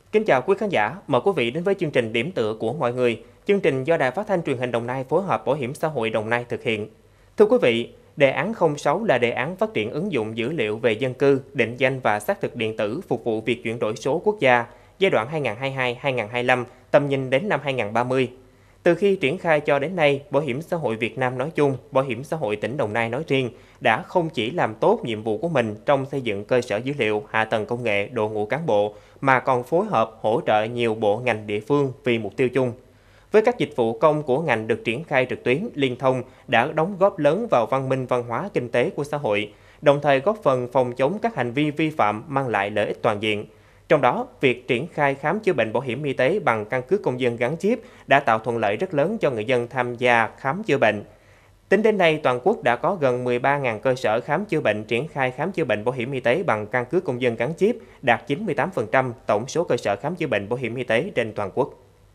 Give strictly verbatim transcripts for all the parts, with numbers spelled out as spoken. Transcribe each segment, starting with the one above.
Kính chào quý khán giả, mời quý vị đến với chương trình Điểm tựa của mọi người. Chương trình do Đài Phát thanh Truyền hình Đồng Nai phối hợp Bảo hiểm xã hội Đồng Nai thực hiện. Thưa quý vị, đề án không sáu là đề án phát triển ứng dụng dữ liệu về dân cư, định danh và xác thực điện tử phục vụ việc chuyển đổi số quốc gia giai đoạn hai nghìn không trăm hai mươi hai đến hai nghìn không trăm hai mươi lăm, tầm nhìn đến năm hai nghìn không trăm ba mươi. Từ khi triển khai cho đến nay, Bảo hiểm xã hội Việt Nam nói chung, Bảo hiểm xã hội tỉnh Đồng Nai nói riêng đã không chỉ làm tốt nhiệm vụ của mình trong xây dựng cơ sở dữ liệu, hạ tầng công nghệ, đội ngũ cán bộ, mà còn phối hợp hỗ trợ nhiều bộ ngành địa phương vì mục tiêu chung. Với các dịch vụ công của ngành được triển khai trực tuyến, liên thông đã đóng góp lớn vào văn minh văn hóa kinh tế của xã hội, đồng thời góp phần phòng chống các hành vi vi phạm mang lại lợi ích toàn diện. Trong đó, việc triển khai khám chữa bệnh bảo hiểm y tế bằng căn cước công dân gắn chip đã tạo thuận lợi rất lớn cho người dân tham gia khám chữa bệnh. Tính đến nay, toàn quốc đã có gần mười ba nghìn cơ sở khám chữa bệnh triển khai khám chữa bệnh bảo hiểm y tế bằng căn cước công dân gắn chip, đạt chín mươi tám phần trăm tổng số cơ sở khám chữa bệnh bảo hiểm y tế trên toàn quốc.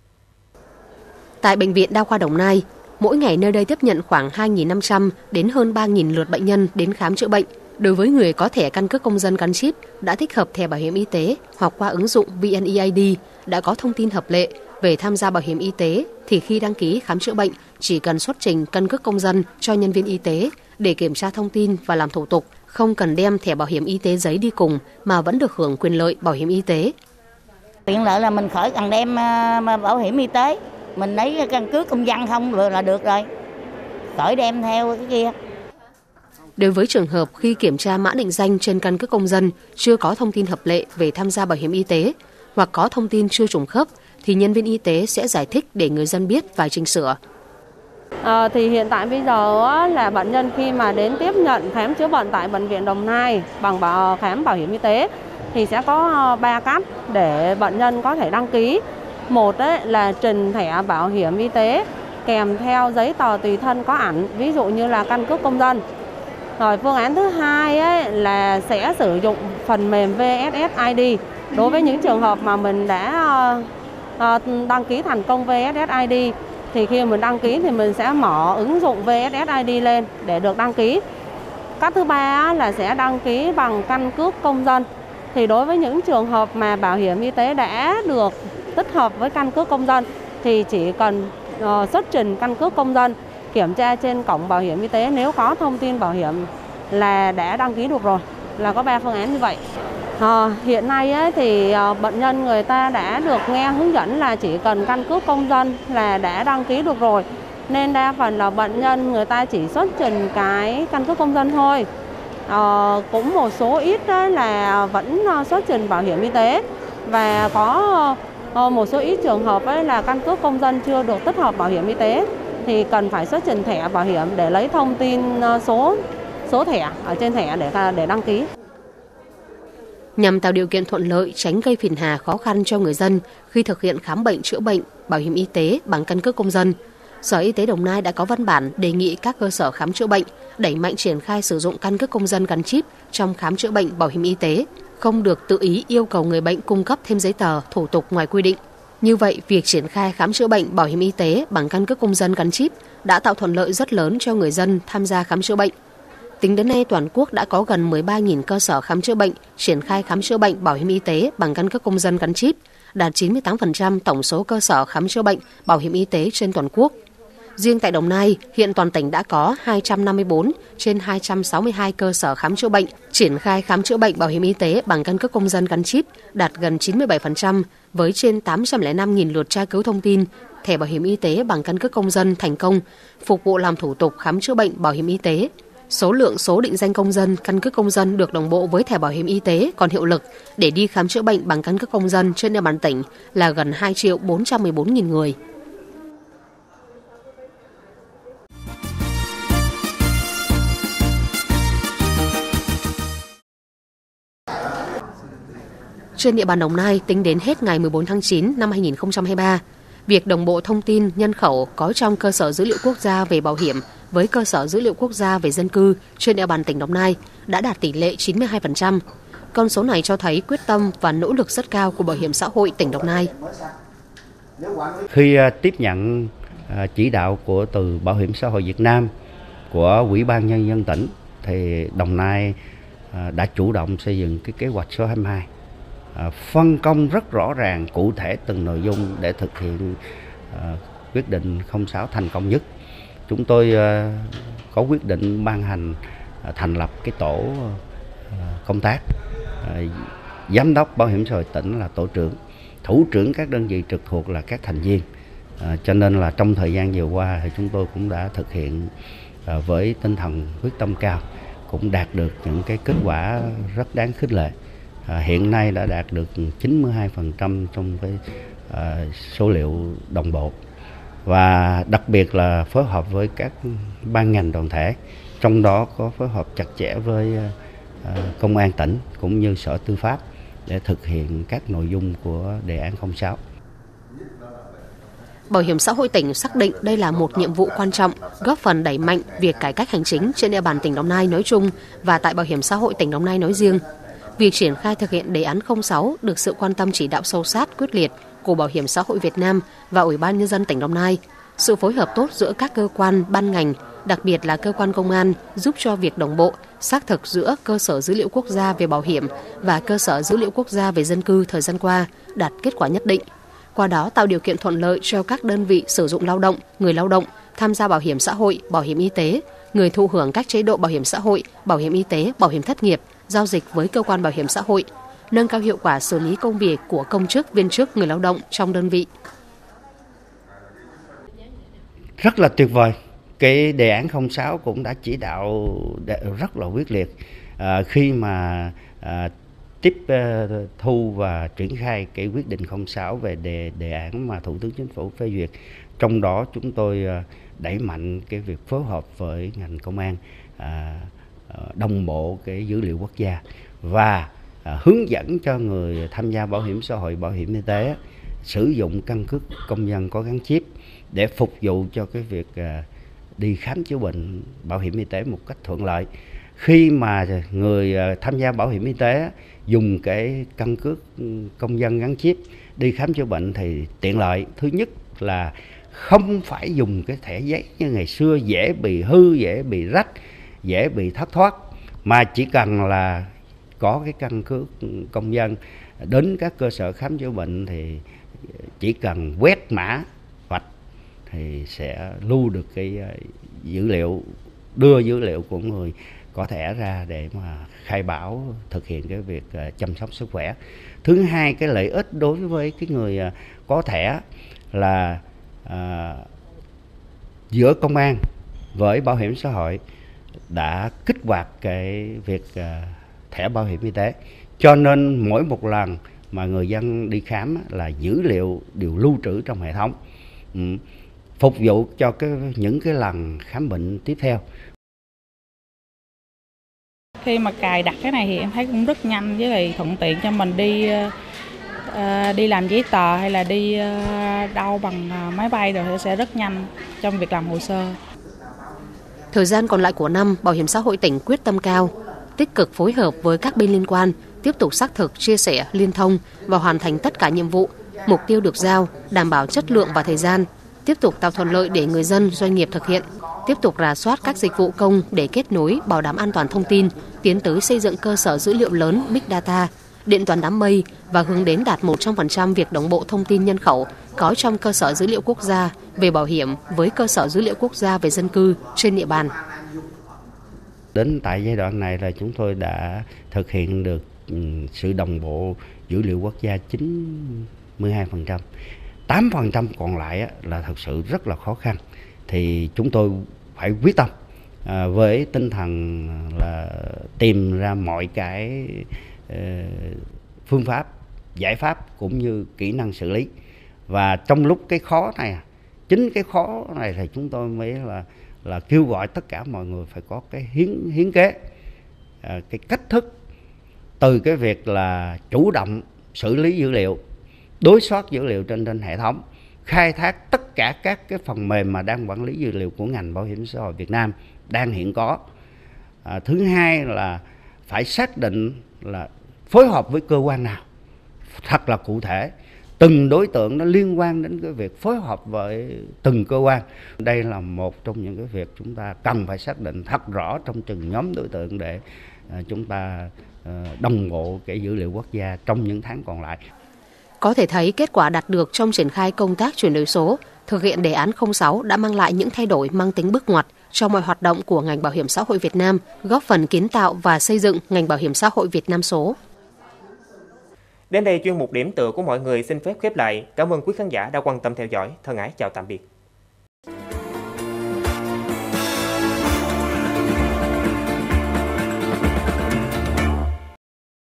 Tại Bệnh viện Đa khoa Đồng Nai, mỗi ngày nơi đây tiếp nhận khoảng hai nghìn năm trăm đến hơn ba nghìn lượt bệnh nhân đến khám chữa bệnh. Đối với người có thẻ căn cước công dân gắn chip đã tích hợp thẻ bảo hiểm y tế hoặc qua ứng dụng vê en e i đê đã có thông tin hợp lệ về tham gia bảo hiểm y tế thì khi đăng ký khám chữa bệnh chỉ cần xuất trình căn cước công dân cho nhân viên y tế để kiểm tra thông tin và làm thủ tục, không cần đem thẻ bảo hiểm y tế giấy đi cùng mà vẫn được hưởng quyền lợi bảo hiểm y tế. Tiện lợi là mình khỏi cần đem bảo hiểm y tế, mình lấy căn cước công dân không là được rồi, khỏi đem theo cái kia. Đối với trường hợp khi kiểm tra mã định danh trên căn cước công dân chưa có thông tin hợp lệ về tham gia bảo hiểm y tế hoặc có thông tin chưa trùng khớp thì nhân viên y tế sẽ giải thích để người dân biết và chỉnh sửa. À, thì hiện tại bây giờ là bệnh nhân khi mà đến tiếp nhận khám chữa bệnh tại Bệnh viện Đồng Nai bằng bảo, khám bảo hiểm y tế thì sẽ có ba cách để bệnh nhân có thể đăng ký. Một ấy, là trình thẻ bảo hiểm y tế kèm theo giấy tờ tùy thân có ảnh, ví dụ như là căn cước công dân. Rồi phương án thứ hai ấy, là sẽ sử dụng phần mềm vê ét ét i đê. Đối với những trường hợp mà mình đã uh, đăng ký thành công vê ét ét i đê thì khi mình đăng ký thì mình sẽ mở ứng dụng vê ét ét i đê lên để được đăng ký. Cách thứ ba là sẽ đăng ký bằng căn cước công dân. Thì đối với những trường hợp mà bảo hiểm y tế đã được tích hợp với căn cước công dân thì chỉ cần uh, xuất trình căn cước công dân, kiểm tra trên cổng bảo hiểm y tế nếu có thông tin bảo hiểm là đã đăng ký được rồi, là có ba phương án như vậy. À, hiện nay ấy, thì uh, bệnh nhân người ta đã được nghe hướng dẫn là chỉ cần căn cước công dân là đã đăng ký được rồi, nên đa phần là bệnh nhân người ta chỉ xuất trình cái căn cước công dân thôi. À, cũng một số ít là vẫn xuất trình bảo hiểm y tế và có uh, một số ít trường hợp ấy là căn cước công dân chưa được tích hợp bảo hiểm y tế thì cần phải xuất trình thẻ bảo hiểm để lấy thông tin số số thẻ ở trên thẻ để để đăng ký. Nhằm tạo điều kiện thuận lợi, tránh gây phiền hà khó khăn cho người dân khi thực hiện khám bệnh, chữa bệnh, bảo hiểm y tế bằng căn cước công dân, Sở Y tế Đồng Nai đã có văn bản đề nghị các cơ sở khám chữa bệnh đẩy mạnh triển khai sử dụng căn cước công dân gắn chip trong khám chữa bệnh bảo hiểm y tế, không được tự ý yêu cầu người bệnh cung cấp thêm giấy tờ, thủ tục ngoài quy định. Như vậy, việc triển khai khám chữa bệnh bảo hiểm y tế bằng căn cước công dân gắn chip đã tạo thuận lợi rất lớn cho người dân tham gia khám chữa bệnh. Tính đến nay, toàn quốc đã có gần mười ba nghìn cơ sở khám chữa bệnh triển khai khám chữa bệnh bảo hiểm y tế bằng căn cước công dân gắn chip, đạt chín mươi tám phần trăm tổng số cơ sở khám chữa bệnh bảo hiểm y tế trên toàn quốc. Riêng tại Đồng Nai, hiện toàn tỉnh đã có hai trăm năm mươi tư trên hai trăm sáu mươi hai cơ sở khám chữa bệnh triển khai khám chữa bệnh bảo hiểm y tế bằng căn cước công dân gắn chip, đạt gần chín mươi bảy phần trăm với trên tám trăm lẻ năm nghìn lượt tra cứu thông tin, thẻ bảo hiểm y tế bằng căn cước công dân thành công, phục vụ làm thủ tục khám chữa bệnh bảo hiểm y tế. Số lượng số định danh công dân, căn cước công dân được đồng bộ với thẻ bảo hiểm y tế còn hiệu lực để đi khám chữa bệnh bằng căn cước công dân trên địa bàn tỉnh là gần hai triệu bốn trăm mười bốn nghìn người. Trên địa bàn Đồng Nai, tính đến hết ngày mười bốn tháng chín năm hai nghìn không trăm hai mươi ba, việc đồng bộ thông tin nhân khẩu có trong cơ sở dữ liệu quốc gia về bảo hiểm với cơ sở dữ liệu quốc gia về dân cư trên địa bàn tỉnh Đồng Nai đã đạt tỷ lệ chín mươi hai phần trăm. Con số này cho thấy quyết tâm và nỗ lực rất cao của Bảo hiểm xã hội tỉnh Đồng Nai. Khi tiếp nhận chỉ đạo của từ Bảo hiểm xã hội Việt Nam, của Ủy ban Nhân dân tỉnh, thì Đồng Nai đã chủ động xây dựng cái kế hoạch số hai mươi hai phân công rất rõ ràng cụ thể từng nội dung để thực hiện quyết định không sáu thành công nhất. Chúng tôi có quyết định ban hành thành lập cái tổ công tác, giám đốc bảo hiểm xã hội tỉnh là tổ trưởng, thủ trưởng các đơn vị trực thuộc là các thành viên. À, cho nên là trong thời gian vừa qua thì chúng tôi cũng đã thực hiện à, với tinh thần quyết tâm cao, cũng đạt được những cái kết quả rất đáng khích lệ. À, hiện nay đã đạt được chín mươi hai phần trăm trong cái à, số liệu đồng bộ, và đặc biệt là phối hợp với các ban ngành đoàn thể, trong đó có phối hợp chặt chẽ với à, công an tỉnh cũng như Sở Tư pháp để thực hiện các nội dung của đề án không sáu. Bảo hiểm xã hội tỉnh xác định đây là một nhiệm vụ quan trọng, góp phần đẩy mạnh việc cải cách hành chính trên địa bàn tỉnh Đồng Nai nói chung và tại Bảo hiểm xã hội tỉnh Đồng Nai nói riêng. Việc triển khai thực hiện đề án không sáu được sự quan tâm chỉ đạo sâu sát, quyết liệt của Bảo hiểm xã hội Việt Nam và Ủy ban Nhân dân tỉnh Đồng Nai, sự phối hợp tốt giữa các cơ quan, ban ngành, đặc biệt là cơ quan công an, giúp cho việc đồng bộ, xác thực giữa cơ sở dữ liệu quốc gia về bảo hiểm và cơ sở dữ liệu quốc gia về dân cư thời gian qua đạt kết quả nhất định. Qua đó tạo điều kiện thuận lợi cho các đơn vị sử dụng lao động, người lao động tham gia bảo hiểm xã hội, bảo hiểm y tế, người thụ hưởng các chế độ bảo hiểm xã hội, bảo hiểm y tế, bảo hiểm thất nghiệp, giao dịch với cơ quan bảo hiểm xã hội, nâng cao hiệu quả xử lý công việc của công chức, viên chức, người lao động trong đơn vị. Rất là tuyệt vời. Cái đề án không sáu cũng đã chỉ đạo rất là quyết liệt à, khi mà à, tiếp uh, thu và triển khai cái quyết định không sáu về đề, đề án mà Thủ tướng Chính phủ phê duyệt. Trong đó chúng tôi uh, đẩy mạnh cái việc phối hợp với ngành công an, uh, uh, đồng bộ cái dữ liệu quốc gia và uh, hướng dẫn cho người tham gia bảo hiểm xã hội, bảo hiểm y tế sử dụng căn cước công dân có gắn chip để phục vụ cho cái việc uh, đi khám chữa bệnh bảo hiểm y tế một cách thuận lợi. Khi mà người tham gia bảo hiểm y tế dùng cái căn cước công dân gắn chip đi khám chữa bệnh thì tiện lợi. Thứ nhất là không phải dùng cái thẻ giấy như ngày xưa, dễ bị hư, dễ bị rách, dễ bị thất thoát, mà chỉ cần là có cái căn cước công dân đến các cơ sở khám chữa bệnh thì chỉ cần quét mã vạch thì sẽ lưu được cái dữ liệu, đưa dữ liệu của người có thẻ ra để mà khai báo thực hiện cái việc chăm sóc sức khỏe. Thứ hai, cái lợi ích đối với cái người có thẻ là à, giữa công an với bảo hiểm xã hội đã kích hoạt cái việc à, thẻ bảo hiểm y tế, cho nên mỗi một lần mà người dân đi khám là dữ liệu đều lưu trữ trong hệ thống, ừ, phục vụ cho cái những cái lần khám bệnh tiếp theo. Khi mà cài đặt cái này thì em thấy cũng rất nhanh, với lại thuận tiện cho mình đi uh, đi làm giấy tờ hay là đi uh, đâu bằng uh, máy bay rồi thì sẽ rất nhanh trong việc làm hồ sơ. Thời gian còn lại của năm, Bảo hiểm xã hội tỉnh quyết tâm cao, tích cực phối hợp với các bên liên quan, tiếp tục xác thực, chia sẻ, liên thông và hoàn thành tất cả nhiệm vụ, mục tiêu được giao, đảm bảo chất lượng và thời gian, tiếp tục tạo thuận lợi để người dân, doanh nghiệp thực hiện, tiếp tục rà soát các dịch vụ công để kết nối, bảo đảm an toàn thông tin, tiến tới xây dựng cơ sở dữ liệu lớn Big Data, điện toán đám mây và hướng đến đạt một trăm phần trăm việc đồng bộ thông tin nhân khẩu có trong cơ sở dữ liệu quốc gia về bảo hiểm với cơ sở dữ liệu quốc gia về dân cư trên địa bàn. Đến tại giai đoạn này là chúng tôi đã thực hiện được sự đồng bộ dữ liệu quốc gia chín mươi hai phần trăm. tám phần trăm còn lại là thật sự rất là khó khăn. Thì chúng tôi phải quyết tâm à, với tinh thần là tìm ra mọi cái uh, phương pháp, giải pháp cũng như kỹ năng xử lý. Và trong lúc cái khó này, chính cái khó này thì chúng tôi mới là là kêu gọi tất cả mọi người phải có cái hiến hiến kế, à, cái cách thức từ cái việc là chủ động xử lý dữ liệu, đối soát dữ liệu trên trên hệ thống, khai thác tất cả các cái phần mềm mà đang quản lý dữ liệu của ngành bảo hiểm xã hội Việt Nam đang hiện có. À, thứ hai là phải xác định là phối hợp với cơ quan nào thật là cụ thể, từng đối tượng nó liên quan đến cái việc phối hợp với từng cơ quan. Đây là một trong những cái việc chúng ta cần phải xác định thật rõ trong từng nhóm đối tượng để à, chúng ta đồng bộ cái dữ liệu quốc gia trong những tháng còn lại. Có thể thấy kết quả đạt được trong triển khai công tác chuyển đổi số, thực hiện đề án không sáu đã mang lại những thay đổi mang tính bước ngoặt cho mọi hoạt động của ngành bảo hiểm xã hội Việt Nam, góp phần kiến tạo và xây dựng ngành bảo hiểm xã hội Việt Nam số. Đến đây chuyên mục điểm tựa của mọi người xin phép khép lại. Cảm ơn quý khán giả đã quan tâm theo dõi. Thân ái chào tạm biệt.